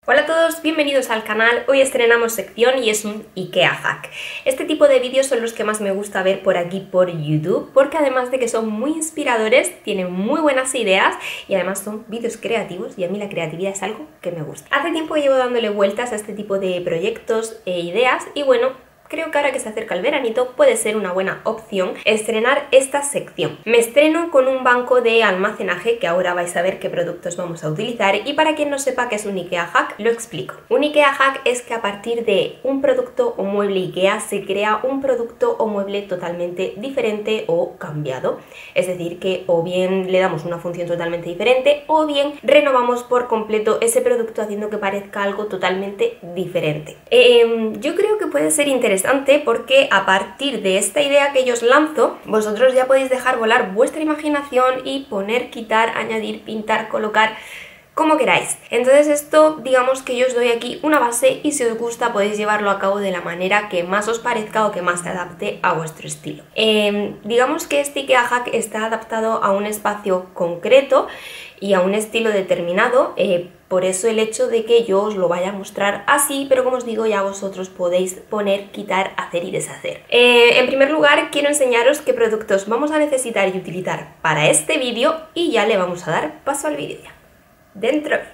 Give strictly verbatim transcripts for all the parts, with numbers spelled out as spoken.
Hola a todos, bienvenidos al canal. Hoy estrenamos sección y es un IKEA hack. Este tipo de vídeos son los que más me gusta ver por aquí por YouTube, porque además de que son muy inspiradores, tienen muy buenas ideas y además son vídeos creativos y a mí la creatividad es algo que me gusta. Hace tiempo que llevo dándole vueltas a este tipo de proyectos e ideas y bueno, creo que ahora que se acerca el veranito puede ser una buena opción estrenar esta sección. Me estreno con un banco de almacenaje, que ahora vais a ver qué productos vamos a utilizar, y para quien no sepa qué es un IKEA hack, lo explico. Un IKEA hack es que a partir de un producto o mueble IKEA se crea un producto o mueble totalmente diferente o cambiado. Es decir, que o bien le damos una función totalmente diferente o bien renovamos por completo ese producto haciendo que parezca algo totalmente diferente. Eh, yo creo que puede ser interesante porque a partir de esta idea que yo os lanzo, vosotros ya podéis dejar volar vuestra imaginación y poner, quitar, añadir, pintar, colocar, como queráis. Entonces esto, digamos que yo os doy aquí una base y si os gusta podéis llevarlo a cabo de la manera que más os parezca o que más se adapte a vuestro estilo. Eh, digamos que este IKEA hack está adaptado a un espacio concreto y a un estilo determinado, eh, por eso el hecho de que yo os lo vaya a mostrar así, pero como os digo, ya vosotros podéis poner, quitar, hacer y deshacer. Eh, en primer lugar, quiero enseñaros qué productos vamos a necesitar y utilizar para este vídeo y ya le vamos a dar paso al vídeo ya. Dentro vídeo.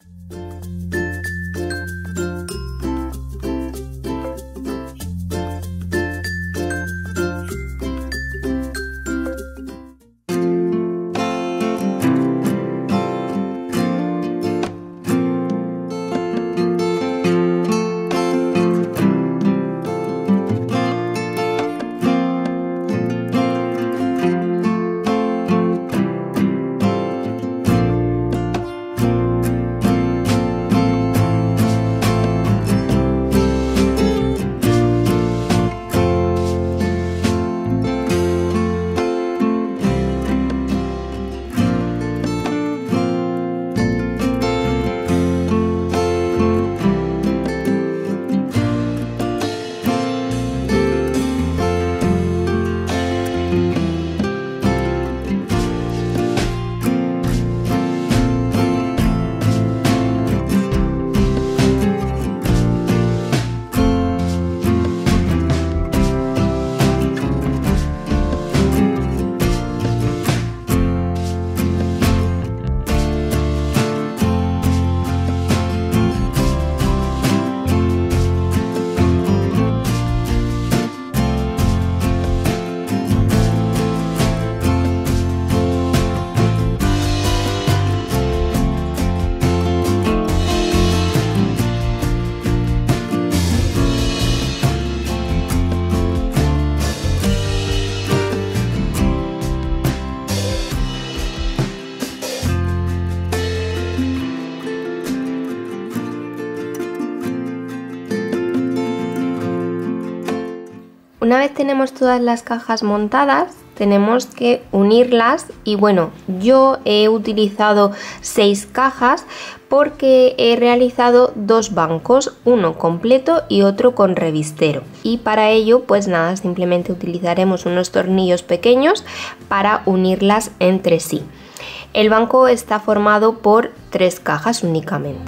Una vez tenemos todas las cajas montadas, tenemos que unirlas y bueno, yo he utilizado seis cajas porque he realizado dos bancos, uno completo y otro con revistero. Y para ello, pues nada, simplemente utilizaremos unos tornillos pequeños para unirlas entre sí. El banco está formado por tres cajas únicamente.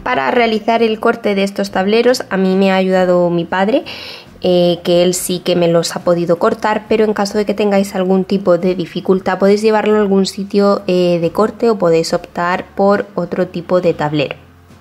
Para realizar el corte de estos tableros a mí me ha ayudado mi padre, eh, que él sí que me los ha podido cortar, pero en caso de que tengáis algún tipo de dificultad podéis llevarlo a algún sitio eh, de corte o podéis optar por otro tipo de tablero.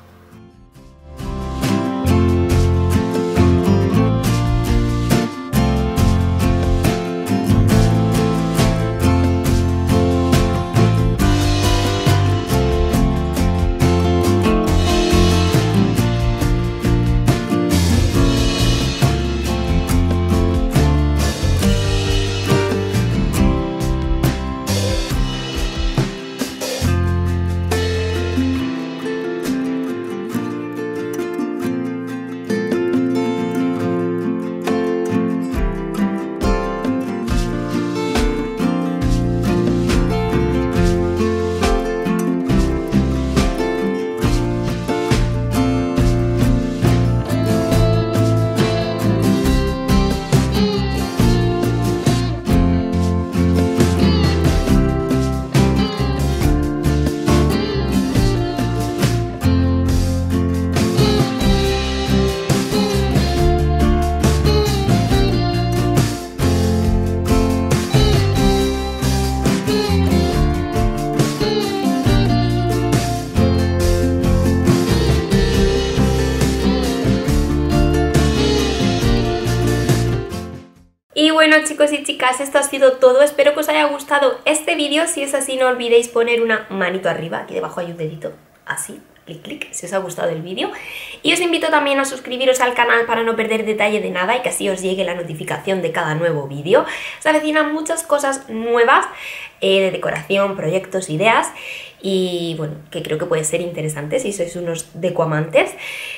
Y bueno, chicos y chicas, esto ha sido todo. Espero que os haya gustado este vídeo. Si es así, no olvidéis poner una manito arriba. Aquí debajo hay un dedito, así, clic, clic, si os ha gustado el vídeo. Y os invito también a suscribiros al canal para no perder detalle de nada y que así os llegue la notificación de cada nuevo vídeo. Se avecinan muchas cosas nuevas eh, de decoración, proyectos, ideas, y bueno, que creo que puede ser interesante si sois unos decoamantes.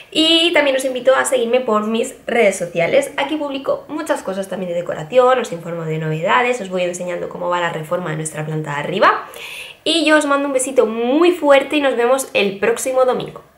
Y también os invito a seguirme por mis redes sociales. Aquí publico muchas cosas también de decoración, os informo de novedades, os voy enseñando cómo va la reforma de nuestra planta de arriba. Y yo os mando un besito muy fuerte y nos vemos el próximo domingo.